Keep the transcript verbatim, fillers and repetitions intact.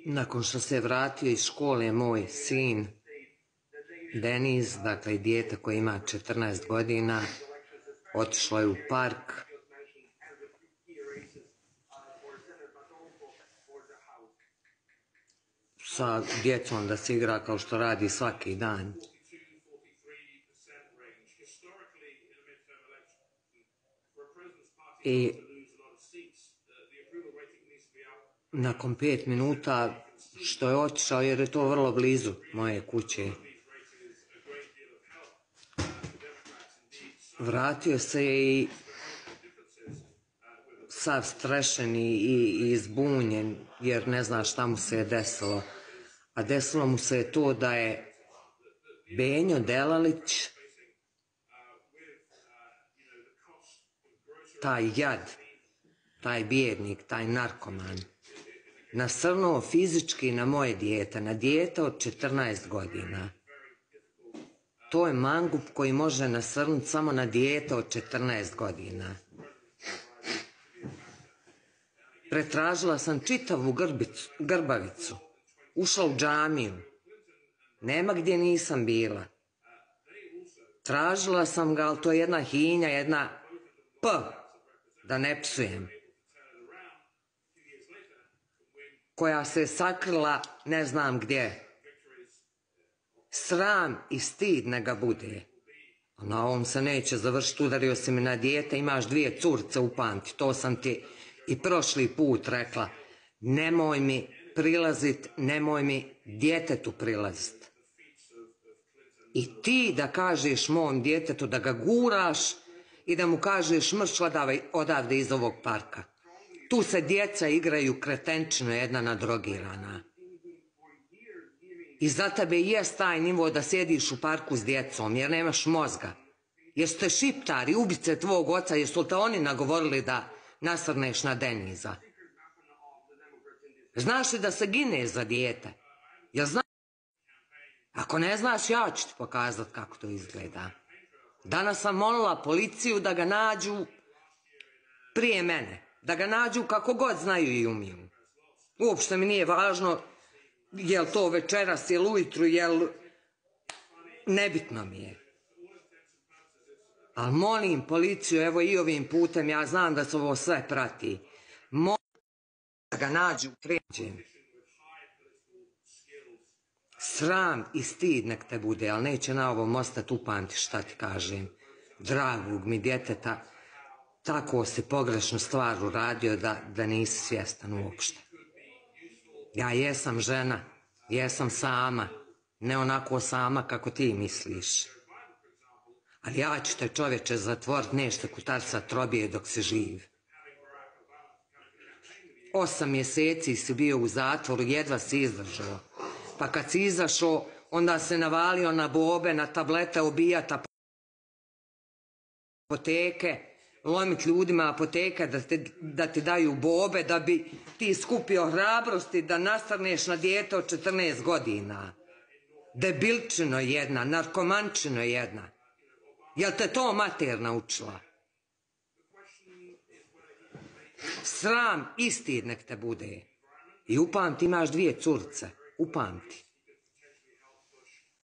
Nakon što se je vratio iz škole moj sin Deniz, dakle dijete koje ima četrnaest godina, otišlo je u park sa djecom da se igra kao što radi svaki dan. I nakon pet minuta što je otišao, jer je to vrlo blizu moje kuće, vratio se i sav strešen i izbunjen jer ne zna šta mu se je desilo. A desilo mu se je to da je Benjo Delalić, taj jad, taj bijednik, taj narkoman, nasrnuo fizički na moje dijete, na dijete od četrnaest godina. To je mangup koji može nasrnuti samo na dijete od četrnaest godina. Pretražila sam čitavu grbicu, grbavicu, ušla u džamiju, nema gdje nisam bila. Tražila sam ga, ali to je jedna hinja, jedna P, da ne psujem, koja se sakrila ne znam gdje. Sram i stid neka bude. A na ovom se neće završiti, udario si mi na dijete, imaš dvije curce, upamti, to sam ti i prošli put rekla. Nemoj mi prilazit, nemoj mi djetetu prilazit. I ti da kažeš mom djetetu da ga guraš i da mu kažeš mrš odavde iz ovog parka. Tu se djeca igraju kretenčino jedna nadrogirana. I za tebe jest taj nivo da sjediš u parku s djecom, jer nemaš mozga. Jer ste šiptari, ubice tvog oca, jer su te oni nagovorili da nasrneš na Deniza. Znaš li da se gine za dijete? Jel znaš? Ako ne znaš, ja ću ti pokazati kako to izgleda. Danas sam molila policiju da ga nađu prije mene. Da ga nađu kako god znaju i umiju. Uopšte mi nije važno jel to večeras, jel ujutru, jel nebitno mi je. Ali molim policiju, evo i ovim putem, ja znam da se ovo sve prati. Molim da ga nađu pređem. Sram i stid nek te bude, ali neće na ovom ostati, upamti šta ti kažem. Dragog mi djeteta, tako si pogrešnu stvar uradio da, da nisi svjestan uopšte. Ja jesam žena, jesam sama, ne onako sama kako ti misliš. Ali ja ću te čovječe zatvorit, nešto kutarca trobije dok si živ. Osam mjeseci si bio u zatvoru, jedva si izdržao. Pa kad si izašao, onda se navalio na bobe, na tablete, obijata apoteke, lomit ljudima apoteke da, te, da ti daju bobe, da bi ti skupio hrabrosti da nasrneš na dijete od četrnaest godina. Debilčino jedna, narkomančino jedna. Jel te to mater naučila? Sram i stid nek te bude. I upamti, imaš dvije curce. Upamti.